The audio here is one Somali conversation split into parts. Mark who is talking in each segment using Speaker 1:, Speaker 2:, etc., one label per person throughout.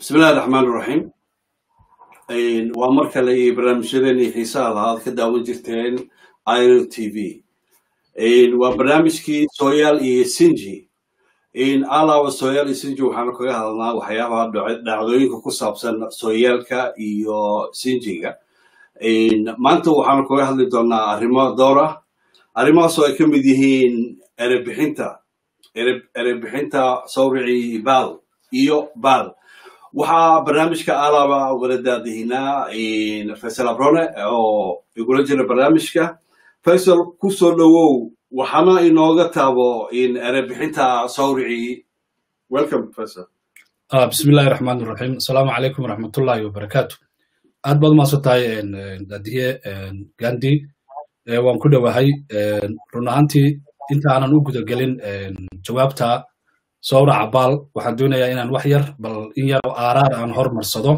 Speaker 1: بسم الله الرحمن الرحيم. ومركز لي برنامجيني حساب هذا كده وجرتين ايرو تي في. وبرنامجكي سويال سينجي. على وسويال سينجي وحنا كويها هذا وحياها دعوين كوسابسن سويالكا إيو سينجيكا. ما أنتوا وحنا كويها اللي دونا أريما دورة. أريما سوي كم بديهين أربحينتا صوري بال إيو بال. waxaa barnaamijka alaaba wada daadihinaa Faisal Abrone oo igula jira barnaamijka Faisal ku soo dhawow waxana inooga taabo erebixinta sawrici. Welcome Faisal.
Speaker 2: Bismillahir Rahmanir Rahim. Assalamu alaykum wa rahmatullahi wa barakatuh. aad baad ma soo tahay dadiye Gandhi waan ku dhawahay run ahaantii inta aanan u guda galin jawaabta sawra cabal waxaan doonayaa inaan wax yar bal in yar oo aaraar aan hormarsado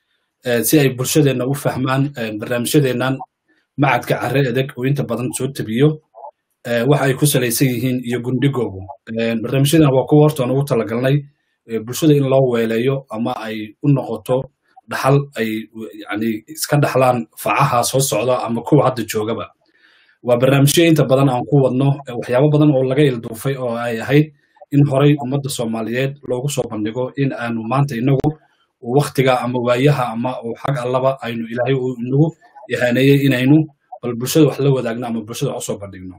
Speaker 2: si ay bulshadeena u fahmaan barnaamijyadeenan macadka carre adag oo inta badan soo tabiyo waxa ay ku salaysan yihiin iyo gundhigoogu barnaamijyadan waa kuwa horta ugu talagalnay bulshada in loo weeleeyo ama ay u noqoto dhaxal ay yani iska dhaxlaan facaha soo socda ama kuwa hadda joogaba waa barnaamijyo inta badan aan ku wadno waxyaabo badan oo laga ilduufay oo ay ahayd in horay ummadda Soomaaliyeed loogu soo bandhigo in aanu maanta inagu waqtiga ama waayaha ama xaq allaba aynu Ilaahay u inagu yahaanayay inaynu bal bulshada wax la wadaagno ama bulshada u soo bandhigno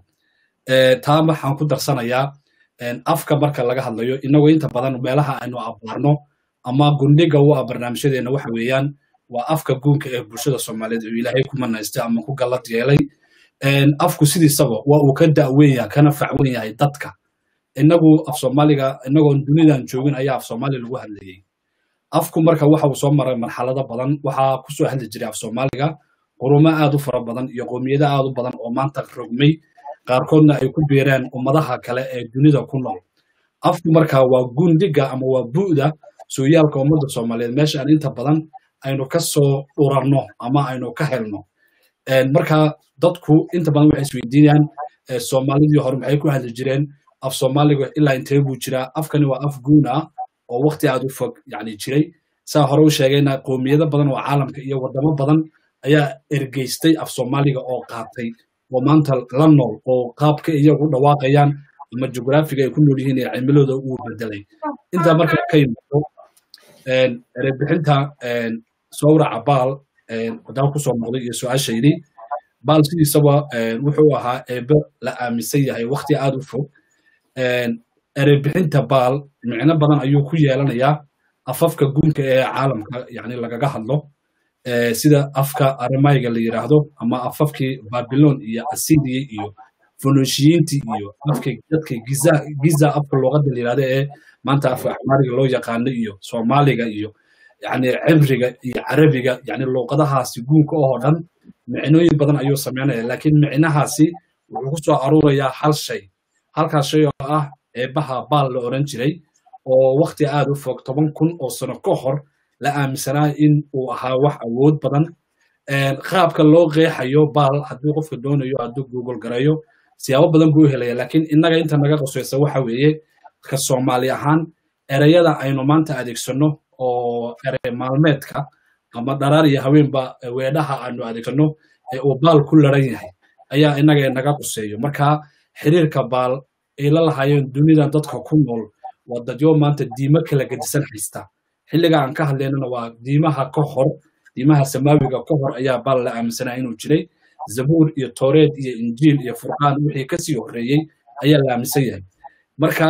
Speaker 2: taa waxaan ku darsanayaa afka marka laga hadlayo inagu inta badan meelaha aynu abaarno ama gundhiga u barnaamijyadeena waxa weeyaan waa afka guunka ee bulshada Soomaaliyeed oo Ilaahay ku manaystay ama ku galad yeelay afku sidiisaba waa uu ka daaweyn yahay kana facweyn yahay dadka inagu af Soomaaliga inagu dunidan joogin ayaa af Soomaali lagu hadlayay afku marka waxa uu soo maray marxalado badan waxa ku soo hadli jiray af Soomaaliga quruuma aad u fara badan iyo qoomiyada aad u badan oo maanta rogmay qaarkoodna ay ku beeraan ummadaha kale ee dunida ku nool afku marka waa gundiga ama waa buuda sooyaalka ummadda Soomaaliyeed meesha aan inta badan aynu ka soo urarno ama aynu ka helno marka dadku inta badan waxay isweydiinayaan Soomaalidii hore maxay ku hadli jireen af Soomaaliga ilaa intee buu jiraa afkani waa af guuna oo waqti aad u fog yani jiray saa hore u sheegayna qoomiyada badan oo caalamka iyo wadamo badan ayaa ergeystay af Soomaaliga oo qaatay oo maanta la nool oo qaabka iyagu dhawaaqayaan ama geographiga ay ku nool yihiin ee cimilada uu bedelay inta marka ka yimaado erebixinta sawra cabal wadan ku soo noqday iyo su'aashaydi bal sidiisaba wuxuu ahaa eebe la aaminsan yahay waqti aad u fog erebixinta bal micno badan ayuu ku yeelanayaa afafka guunka ee caalamka yani lagaga hadlo sida afka Aramayga la yiraahdo ama afafkii Babylon iyo Assyria iyo Phoenicians iyo afka dadka Giza afka luqadda la yiraahdo ee maanta afka Amhariga loo yaqaan iyo Soomaaliga iyo yani Cibriga iyo Carabiga yani luqadahaasi guunka oo dhan micnooyin badan ayuu sameeyay laakiin micnahaasi wuxuu ku soo aruurayaa hal shay halkaas shay oo ah eebaha bal la oran jiray oo waqti aad u fog 10,000 oo sano ka hor la aaminsanaa in uu ahaa wax awood badan qaabka loo qeexayo bal haddii qofka doonayo hadduu Google garayo siyaabo badan buu helaya laakiin inaga inta naga qosaysa waxa weeye ka Soomaali ahaan erayada aynu maanta adeegsano oo eray maalmeedka ama dharaar iyo haweenba weedhaha aanu adeegsano oo bal ku laran yahay ayaa inaga naga qosayo marka xiriirka bal ila lahaayeen dunida dadka ku nool wadadyo maanta diimo kala gadisan haysta xilliga aan ka hadlaynana waa diimaha ka hor diimaha samaawiga ka hor ayaa bal la aaminsanaa inuu jiray Zabuur iyo Tooreed iyo Injiil iyo Furqaan wixii ka sii horeeyay ayaa la aaminsan yahay marka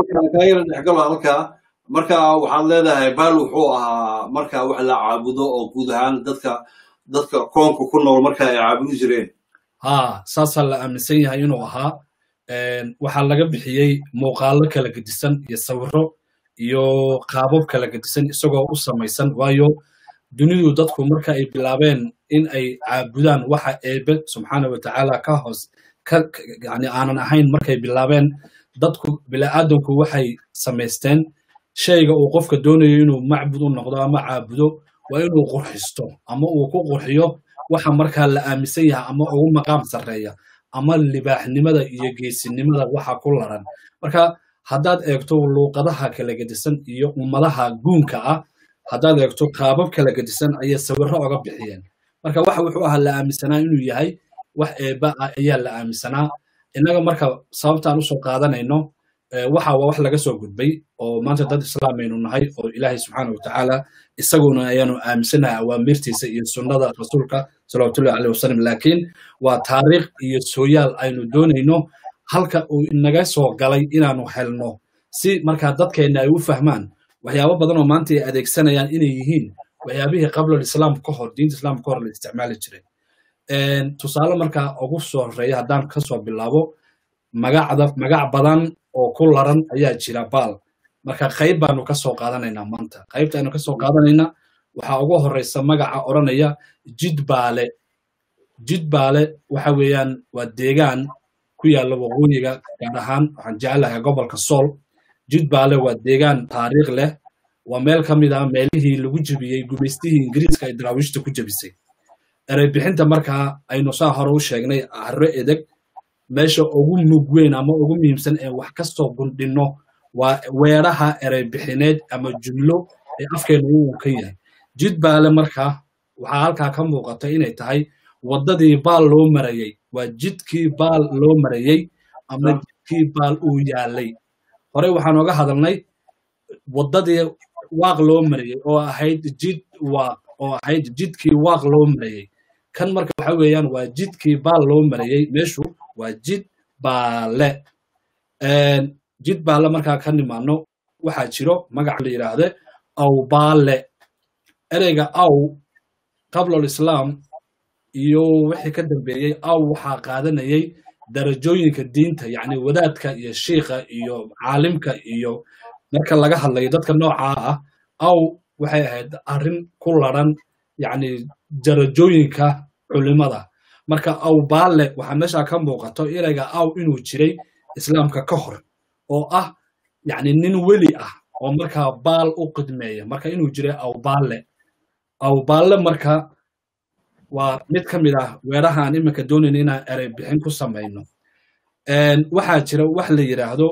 Speaker 1: waxaad leedahay bal wuxuu ahaa marka wax la caabudo oo guud ahaan dadka koonka ku nool marka ay caabudi jireen
Speaker 2: saasa la aaminsan yahay inuu ahaa waxaa laga bixiyay muuqaalo kala gedisan iyo sawiro iyo qaabab kala gedisan isagoo u samaysan waayo dunidu dadku marka ay bilaabeen in ay caabudaan waxa eebe subxaanahu wa ta'ala ka hoos yani aanan ahayn markay bilaabeen dadku bilaadanku waxay samaysteen shayga uu qofka doonayo inuu macbud u noqdo ama caabudo waa inuu qurxisto ama uu ku qurxiyo waxa marka la aaminsan yahay ama ugu maqaam sareeya ama libaaxnimada iyo geesinimada waxa ku laran marka haddaad eegto luuqadaha kala gedisan iyo ummadaha guunka ah haddaad eegto qaabab kala gedisan ayay sawirro oga bixiyeen marka waxa wuxuu ahaa la aaminsanaa inuu yahay wax eebba ah ayaa la aaminsanaa innaga marka sababtaan usoo qaadanayno waxa waa wax laga soo gudbay oo maanta dad islaamaynu nahay oo ilaahay subxaana watacaala isaguna ayaanu aaminsanahay awaamirtiisa iyo sunnada rasuulka salawatullahi caleyhi wasalam laakiin waa taariikh iyo sooyaal aynu doonayno halka uu inaga soo galay inaanu helno si markaa dadkeenna ay u fahmaan waxyaabo badan oo maanta ay adeegsanayaan inay yihiin waxyaabihii qablal islaam ka hor diinta islaamka ka hor la isticmaali jiray tusaale markaa ugu soo horeeya haddaan kasoo bilaabo magac badan oo ku laran ayaa jira baal marka qayb baanu ka soo qaadanaynaa maanta qaybta aynu ka soo qaadanayna waxaa ugu horeysa magaca odhanaya jidbaale jidbaale waxa weeyaan waa deegaan ku yaalla waqooyiga gaar ahaan waxaan jecelahay gobolka sool jidbaale waa deegaan taariikh leh waa meel ka mid ah meelihii lagu jebiyey gumaystihii ingiriiska ay daraawiishta ku jebisay ereybixinta markaa aynu saa hore u sheegnay carro edeg meesha ugu mug weyn ama ugu muhiimsan ee wax ka soo gundhinno waa weeraha ereybixineed ama jumlo ee afkeenu uu ka yahay jidbaale markaa waxaa halkaa ka muuqata inay tahay waddadii baal loo marayey waa jidkii baal loo marayey ama jidkii baal uu yaalay horey waxaan oga hadalnay waddadii waaq loo marayey oo ahayd jid waaq oo ahayd jidkii waaq loo marayey kan marka waxa weeyaan waa jidkii baal loo marayey meeshu waa jid baale jid baale markaa ka nimaano waxaa jiro magac la yidhaahde aw baale ereyga aw qablal islaam iyo wixii ka dambeeyey aw waxaa qaadanayay darajooyinka diinta yacni wadaadka iyo shiikha iyo caalimka iyo marka laga hadlayo dadka noocaa ah aw waxay ahayd arrin ku laran yacni darajooyinka culimada marka aw baale waxaa meesha ka muuqato ereyga aw inuu jiray islaamka ka hor oo ah yacni nin weli ah oo markaa baal u qidmeeya marka inuu jiray aw baale marka waa mid ka mid ah weerahaan iminka doonayna inaan erey bixin ku samayno waxaa jira wax la yidhaahdo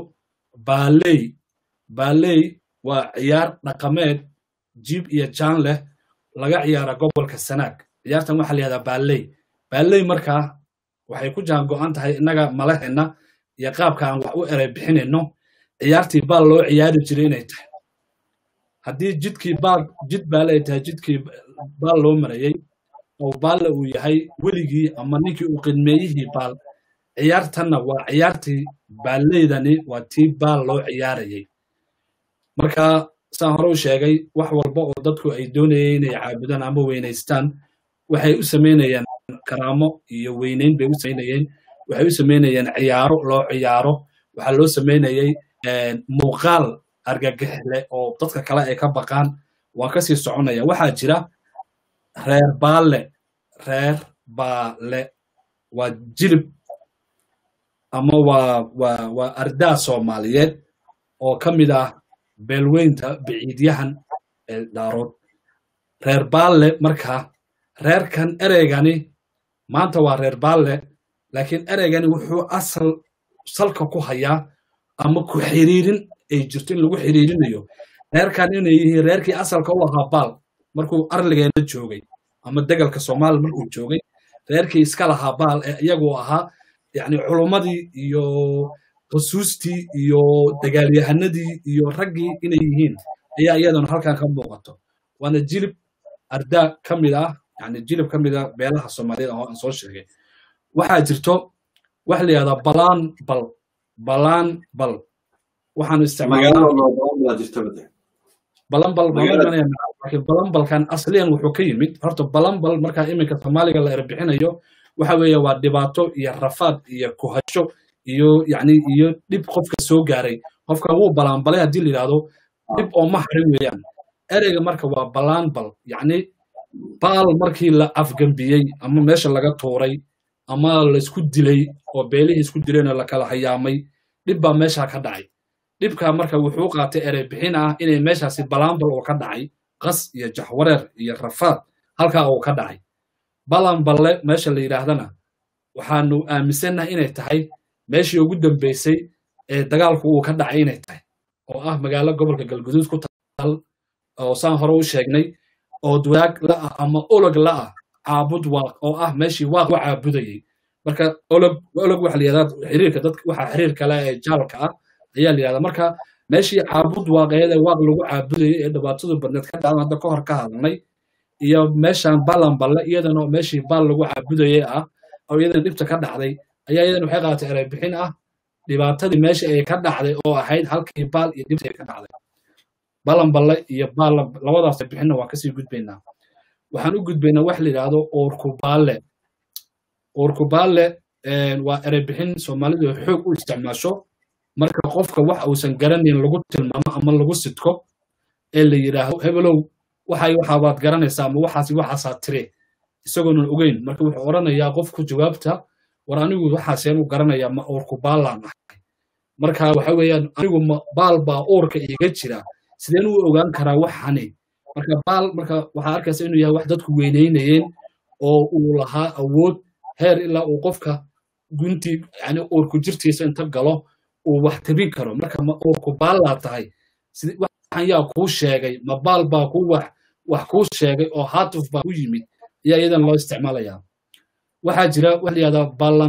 Speaker 2: baaley waa ciyaar dhaqameed jiib iyo jaan leh laga ciyaara gobolka sanaag ciyaartan waxaa la yidhahdaa baaley markaa waxay ku jaan go'an tahay innaga malaheenna iyo qaabka aan wax u erey bixinayno ciyaartii baal loo ciyaari jiray inay tahay haddii jid baale ay tahay jidkii baal loo marayey oo baalla uu yahay weligii ama ninkii uu qidmeeyihii baal ciyaartanna waa ciyaartii baalleydani waa tii baal loo ciyaarayay marka saan hore u sheegay wax walba oo dadku ay doonayeen inay caabudaan ama weynaystaan waxay u samaynayaan karaamo iyo weynayn bay u samaynayeen waxay u samaynayeen ciyaaro loo ciyaaro waxaa loo samaynayay muuqaal argagax leh oo dadka kale ay ka baqaan waa kasii soconaya waxaa jira reer baale waa jilib ama waa ardaa soomaaliyeed oo ka mid ah beelweynta biciidyahan ee daarood reer baale markaa reerkan ereygani maanta waa reer baale laakiin ereygani wuxuu salka ku hayaa ama ku xiriirin ay jirto in lagu xiriirinayo reerkan inay yihiin reerkii asalka u ahaa baal markuu arligeena joogay ama degalka soomaaliya markuu joogay reerkii iska lahaa baal ee iyagoo ahaa yacni culummadii iyo xusuustii iyo dagaalyahanadii iyo raggii inay yihiin ayaa iyadana halkan ka muuqato waana jilib ardaa ka mid ah yacni jilib ka mid ah beelaha soomaaliyeed oo aan soo sheegay waxaa jirto wax la yidhahdaa balaan waxaanu isticmaalaa balanbalkan asliyan wuxuu ka yimid horta balanbal markaa iminka soomaaliga la erbixinayo waxa weeye waa dhibaato iyo rafaad iyo kuhasho iyo yacni iyo dhib qofka soo gaaray qofka wuu balanbalay haddii la yidhaahdo dhib oo ma harin weeyaan ereyga marka waa balanbal yacni baal markii la afgambiyey ama meesha laga tuuray ama laisku dilay oo beelihii isku dilayna la kala hayaamay dhib baa meesha ka dhacay dhibka marka wuxuu qaatay erey bixin ah inay meeshaasi balanbal oo ka dhacay qas iyo jaxwareer iyo rafaad halkaa uu ka dhacay balanballe meesha la yidhaahdana waxaanu aaminsannahay inay tahay meeshii ugu dambeysay ee dagaalku uu ka dhacay inay tahay oo ah magaalo gobolka galguduud ku taal oo saan hore u sheegnay oo duwaag la ah ama olog la ah caabud waaq oo ah meeshii waaq u caabudayay marka olog waxa la yiraahdaa xiriirka dadka waxa xiriir kale ee jaalka ah ayaa la yiraahdaa marka meeshii caabud waaqeed ee waaq lagu caabudayay ee dhibaatadu badneed ka dhacday hadda ka hor ka hadalnay iyo meeshan balan balle iyadana meeshii baal lagu caabudayay ah oo iyadana dhibta ka dhacday ayaa iyadana waxay qaadatay eray bixin ah dhibaatadii meesha ay ka dhacday oo ahayd halkii baal iyo dhibta ay ka dhacday balan balle iyo baal labadaas bixinna waa kasii gudbaynaa waxaan u gudbaynaa wax la yiraahdo oorkubaale waa eray bixin Soomaalidu xoog u isticmaasho marka qofka wax uusan garanayn lagu tilmaamo ama lagu sidko ee la yiraahdo hebelow waxa baad garanaysaa ama waxaas tire isagoon ogeyn marka wuxuu oranayaa qofku jawaabta war anigu waxaaseen u garanayaa ma oorkubaalaan ahay marka waxa weeyaan anigu baal baa oorka iga jira sideen u ogaan karaa waxani marka baal marka waxa arkaysa inuu yahay wax dadku weyneynayeen oo uu lahaa awood heer ilaa uu qofka gunti yani oorku jirtiisa inta galo uu wax tabin karo marka ma oorkubaal la tahay sidii waxaan yaa ku sheegay ma baal baa ku wax ku sheegay oo haatuf baa u yimid iyadan loo isticmaalayaa waxa jira wax la yiraahdo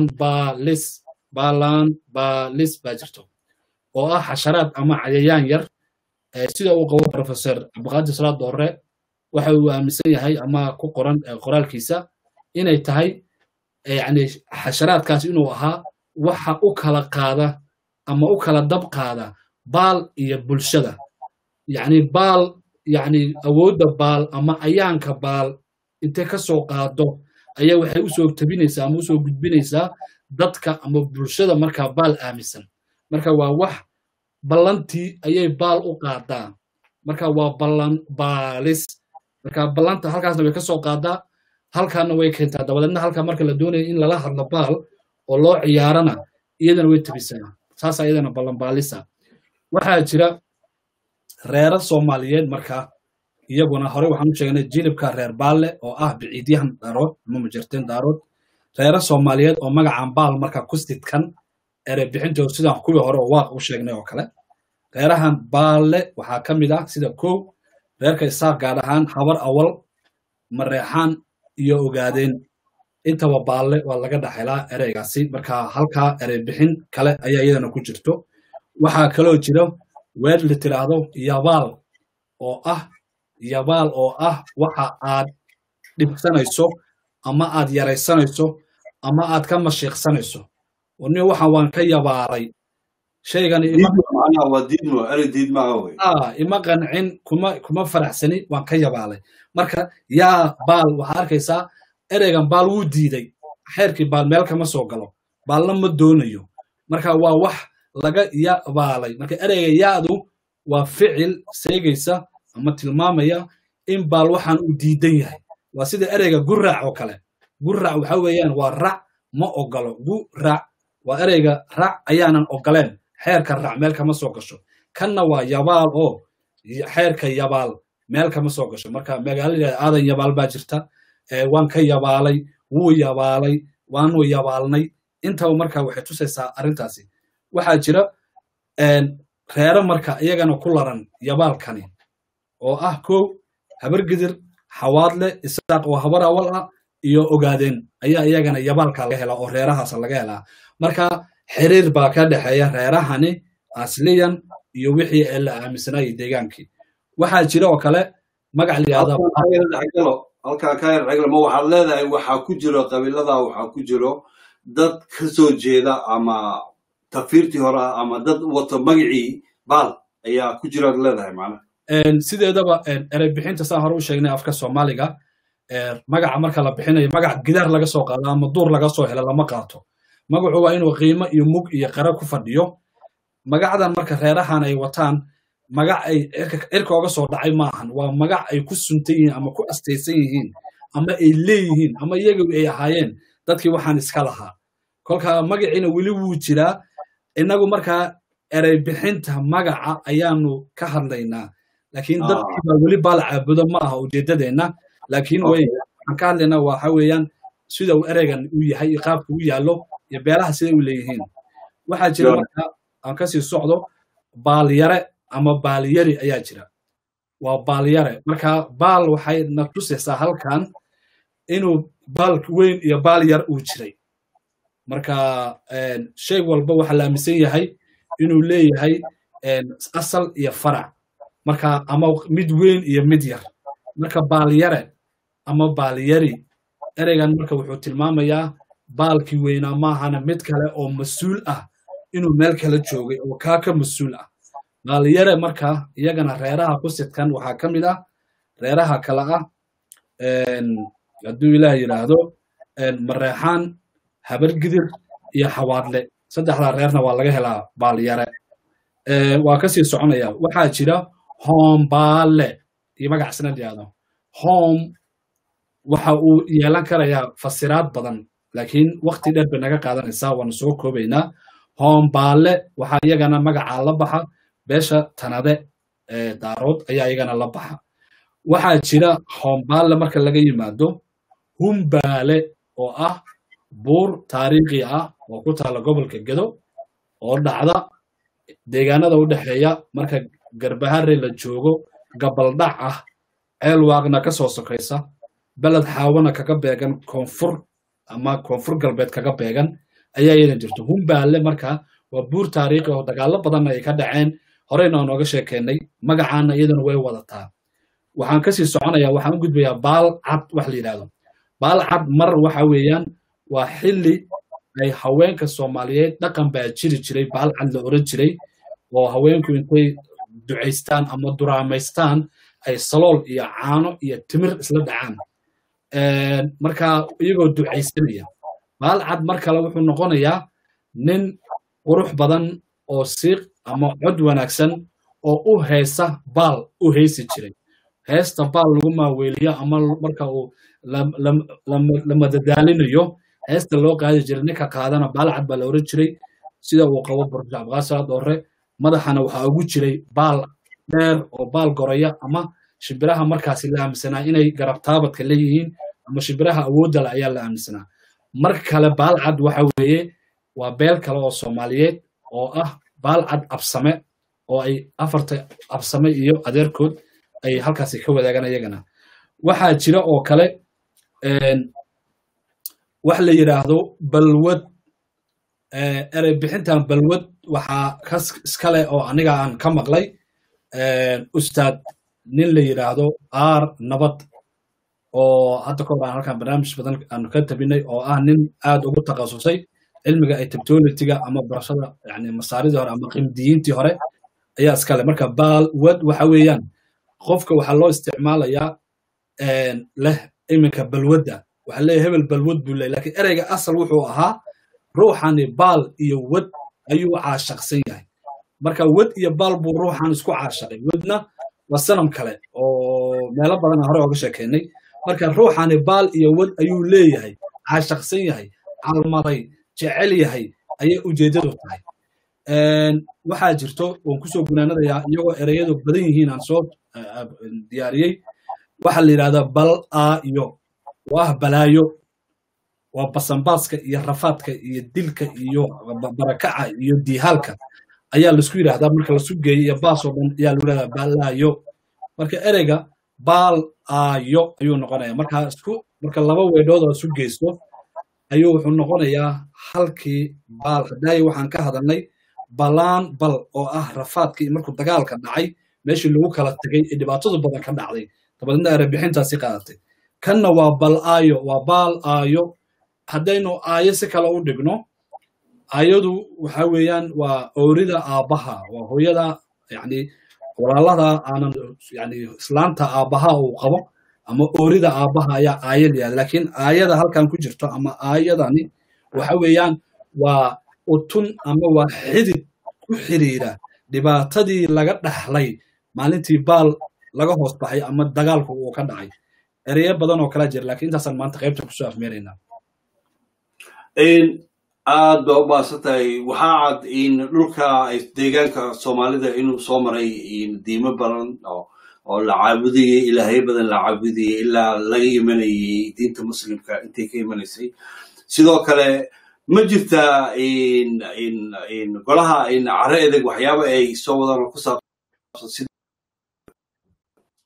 Speaker 2: balan balis baa jirto oo ah xasharaad ama cayayaan yar sida uu qabo professor Abdulqaadir Salaad Doore waxa uu aaminsan yahay ama ku qoran qoraalkiisa inay tahay yani xasharaadkaas inuu ahaa waxa u kala qaada ama u kala dab qaada baal iyo bulshada yani baal yani awoodda baal ama ayaanka baal intee ka soo qaado ayaa waxay u soo tabinaysaa ama u soo gudbinaysaa dadka ama bulshada marka baal aaminsan marka waa wax ballantii ayay baal u qaadaa marka waa ballan baalis marka ballanta halkaasna way ka soo qaadaa halkaana way keentaa dabadeedna halka marka la doonayo in lala hadlo baal oo loo ciyaarana iyadana way tabisaa saas iyadana ballan baalisa waxaa jira reer Soomaaliyeed marka iyaguna hore waxaan u sheegnay jilibka reer baalle oo ah biciidyahan daarood ama mujarteen daarood reer Soomaaliyeed oo magacan baal marka ku sidkan eray bixintooda sidaan kuwii hore oo waaq u sheegnay oo kale reerahan baalle waxaa ka mid ah sida koow reerka isaaq gaar ahaan habar awal mareexaan iyo ogaadeen intaba baalle waa laga dhaxelaa eraygaasi marka halka eray bixin kale ayaa iyadana ku jirto waxaa kaloo jira weer la tiraahdo yabaal oo ah waxa aad dhibsanayso ama aad yaraysanayso ama aad ka mashiiqsanayso وني waxaan waan ka yabaalay shaygan ima qancin kuma faraxsani waan ka yabaalay marka yaa baal waxa arkaysaa ereygan baal wuu diiday xeerkii baal meel kama soo galo baalna ma doonayo marka waa wax laga yabaalay marka ereyga yaadu waa ficil seegaysa ama tilmaamaya in baal waxaan u diidan yahay waa sida ereyga guraac oo kale guraac waxa weeyaan waa rac ma ogolo guraac waa ereyga rac ayaanan ogoleen xeerka rac meel kama soo gasho kanna waa yabaal oo xeerka yabaal meel kama soo gasho marka magaalada aadan yabaal baa jirta waan ka yabaalay wuu yabaalay waanu yabaalnay intaba marka waxay tusaysaa arintaasi waxaa jira reero marka iyagana ku laran yabaalkani oo ah koow habar gidir xawaadle isaaq oo habar awal ah iyo ogaadeen ayaa iyagana yabaalka laga helaa oo reerahaas laga helaa marka xiriir baa ka dhaxeeya reerahani asliyan iyo wixii la aaminsanay deegaankii waxaa jira oo kale magac la yiraahdo
Speaker 1: halka ka yar ragla ma waxa leedahay waxa ku jiro qabiilada waxa ku jiro dad ka soo jeeda ama tafiirti hore ama dad wato magacii baal ayaa ku jira leedahay macna
Speaker 2: sideedaba eray bixinta saan hore u sheegnay afka Soomaaliga magaca marka la bixinayo magac gidaar laga soo qaado ama duur laga soo helo lama qaato magacu waa inuu qiimo iyo mug iyo qara ku fadhiyo magacdan marka reerahan ay wataan magac ay cirka uga soo dhacay maahan waa magac ay ku suntan yihiin ama ku astaysan yihiin ama ay leeyihiin ama iyagu ay ahaayeen dadkii waxaan iska lahaa kolka magaciina weli wuu jiraa inagu marka eray bixinta magaca ayaanu ka hadlaynaa laakiin dadkii baa weli baal caabudo ma aha ujeedadeena laakiin way aan ka hadlaynaa waxa weeyaan sida uu ereygan u yahay qaabka uu yaalo iyo beelaha sida uu leeyihiin waxaa jira marka aan ka sii socdo baal yare ama baal yari ayaa jira waa baalyare marka baal waxay na tusaysaa halkan inuu baal weyn iyo baal yar uu jiray marka shay walba waxa la aaminsan yahay inuu leeyahay asal iyo farac marka ama mid weyn iyo mid yar marka baalyare ama baalyari ereygan marka wuxuu tilmaamayaa baalkii weynaa maahana mid kale oo mas'uul ah inuu meel kala joogay oo ka mas'uul ah baalyare marka iyagana reeraha ku sidkan waxaa ka mid ah reeraha kala ah hadduu ilaah yidhaahdo mareexaan habargidir iyo xawaadle saddexdaa reerna waa laga helaa baalyare waa kasii soconaya waxaa jira hoombaale iyo magacsina yidhaahdo hoom waxa uu yeelan karayaa fasiraad badan laakiin waqti dheer bay naga qaadanaysaa waanu soo koobaynaa hoombaale waxaa iyagana magacaa la baxa beesha tanade daarood ayaa iyagana la baxa waxaa jira hoombaale marka laga yimaado humbaale oo ah buur taariikhi ah oo ku taala gobolka gedo oo dhacda deegaanada u dhexeeya marka garbahare la joogo gabaldhac ah ceelwaaqna ka soo sokaysa balad xaawana kaga beegan koonfur ama koonfur galbeed kaga beegan ayaa iyana jirto humbaale marka waa buur taariikhi oo dagaalo badan ay ka dhaceen horeyna aan nooga sheekeynay magacaana iyadana way wadataa waxaan kasii soconayaa waxaan u gudbayaa baal cad wax la yidhaahdo baal cad mar waxa weeyaan waa xilli ay haweenka Soomaaliyeed dhaqan baa jiri jiray baal cad la oran jiray oo haweenku intay duceystaan ama duraamaystaan ay salool iyo caano iyo timir isla dhacaan marka iyagoo duceysanaya baal cad mar kale wuxuu noqonayaa nin qurux badan oo siiq ama cod wanaagsan oo u heesa baal u heesi jiray heesta baal lagu maaweeliyo ama marka uu la madadaalinayo heesta loo qaadi jiray ninka qaadana baal cad baa la oran jiray sida uu qabo Barka Abqaasa doore madaxana waxa ugu jiray baal dheer oo baal goraya ama shimbiraha markaas la aaminsanaa inay garab taabadka leeyihiin ama shimbiraha awoodda la ayaa la aaminsanaa mar kale baal cad waxa weeye waa beel kale oo Soomaaliyeed oo ah baal cad absame oo ay afarta absame iyo adeerkood ay halkaas ka wadaagan ayagana waxa jira oo kale wax la yiraahdo balwad erey bixintan balwad waxa iskale oo aniga aan ka maqlay ustaad nin la yiraahdo nabad oo hadda ka hor halkan barnaamij badan aan ka tabinay oo ah nin aad ugu takhasusay cilmiga ay technology-ga ama barashada yani masaaridii hore ama qimdiyiintii hore ayaa iskale marka balwad waxa weeyaan qofka waxa loo isticmaalayaa leh iminka balwadda waxa leeyahay hebel balwad buu leeyahay laakiin ereyga asal wuxuu ahaa ruuxani baal iyo wad ayuu caashaqsan yahay marka wad iyo baal buu ruuxan isku caashaqay wadna waa sanam kale oo meelo badan hore uga sheekeynay marka ruuxani baal iyo wad ayuu leeyahay caashaqsan yahay calmaday jecel yahay ayay ujeedadu tahay waxaa jirto oo ku soo gunaanadaya iyagoo ereyadu badan yihiin aan soo diyaariyay waxa la yiraahdaa bal iyo waa balaayo waa basanbaaska iyo rafaadka iyo dilka iyo barakaca iyo dihalka ayaa la isku yiraahdaa marka la sugeeyo iyo baas oo dhan ayaa lagu yiraahdaa balaayo marka ereyga bal ayo ayuu noqonayaa marka laba weedhood oo sugeysto ayuu wuxuu noqonayaa halkii baal haday waxaan ka hadalnay balaan bal oo ah rafaadkii markuu dagaalka dhacay meeshii lagu kala tagay ee dhibaatadu badan ka dhacday tabadna erey bixintaasi qaadatay kanna waa bal ayo waa baal ayo haddaynu aayo si kale u dhigno ayadu waxa weeyaan waa oorida aabaha waa hooyada yani walaalada aanan yani islaanta aabaha uu qabo ama oorida aabaha ayaa aayada laakiin aayada halkan ku jirto ama aayadani waxa weeyaan waa utun ama waa xidid ku xiriira dhibaatadii laga dhaxlay maalintii baal laga hoos baxay ama dagaalku uu ka dhacay ereyo badan oo kala jira laakiin intaasaan maanta qaybta ku soo afmeeraynaa
Speaker 1: aad baa u baasantay waxaa cad in dhulka deegaanka Soomaalida inuu soo maray diimo badan oo la caabudiyay ilaahay badan la caabudiyay ilaa laga imanayay diinta muslimka intay ka imanaysay sidoo kale ma jirta golaha carre adag waxyaabo ay soo wadaan ku saabsan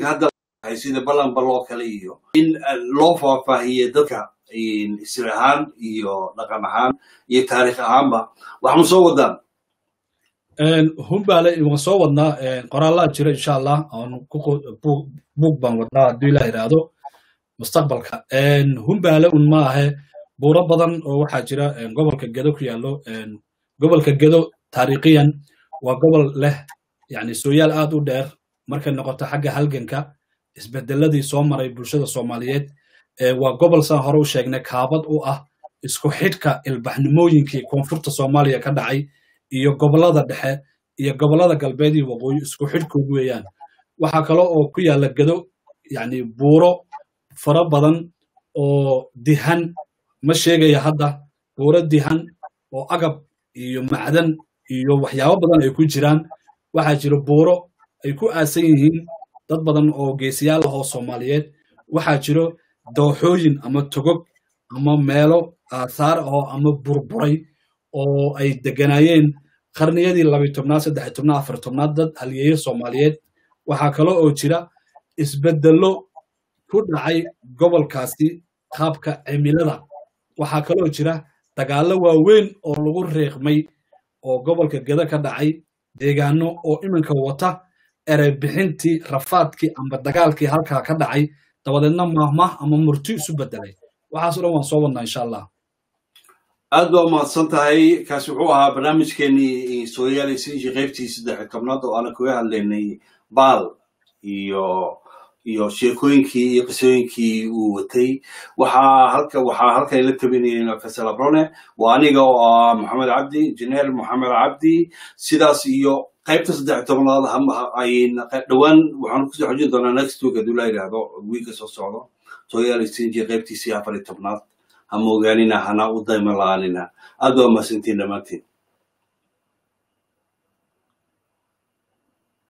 Speaker 1: dhacdooyinka hadda sida ballan baloo kale iyo in loo faahfaahiyo dadka isir ahaan iyo dhaqan ahaan iyo taariikh ahaanba waxaan soo wadaan
Speaker 2: humbaale waan soo wadnaa qoraalaa jira insha allah buug baan wadnaa hadduu ilaah yidhaahdo mustaqbalka humbaale un ma ahe buuro badan oo waxaa jira gobolka gedo ku yaallo gobolka gedo taariikhiyan waa gobol leh yani sooyaal aad u dheer markay noqoto xagga halganka isbedeladii soo maray bulshada soomaaliyeed waa gobol saan hore u sheegnay kaabad u ah isku xidhka ilbaxnimooyinkii koonfurta soomaaliya ka dhacay iyo gobolada dhexe iyo gobolada galbeed iyo waqooyi isku xidhkoodu weeyaan waxaa kale oo ku yaalla gedo yani buuro fara badan oo dihan ma sheegaya hadda buuro dihan oo agab iyo macdan iyo waxyaabo badan ay ku jiraan waxaa jira buuro ay ku aasan yihiin dad badan oo geesiyaal ah oo Soomaaliyeed waxaa jiro dooxooyin ama togog ama meelo aasaar ah ama burburay oo ay deganayeen qarniyadii 12 13 14 dad halyeeyo Soomaaliyeed waxaa kale oo jira isbedelo ku dhacay gobolkaasi qaabka cimilada waxaa kale oo jira dagaalo waaweyn oo lagu reeqmay oo gobolka Geda ka dhacay deegaano oo iminka wata eray bixintii rafaadkii ama dagaalkii halka ka dhacay dabadeedna maahmaah ama murti isu bedelay waxaas oo waan soo wadnaa insha Allah
Speaker 1: aad baa mahadsan tahay kaasi wuxuu ahaa barnaamijkeenii Soomaaliya qaybtiisa 13 oo aan ku hadlaynay baal iyo sheekooyinkii iyo qisooyinkii uu watay waxaa halka la tabinayna Faisal Abrone waa aniga oo Maxamed Cabdi Injineer Maxamed Cabdi sidaas iyo qaybta 13 ay dhawaan waxaan ku soo xojin doonaa next week haduu la yiraahdo week soo socdo Soomaaliya qaybtiisa 14 ama ogaanina hana u dayma laanina aad waa mahadsantiin dhamaantiin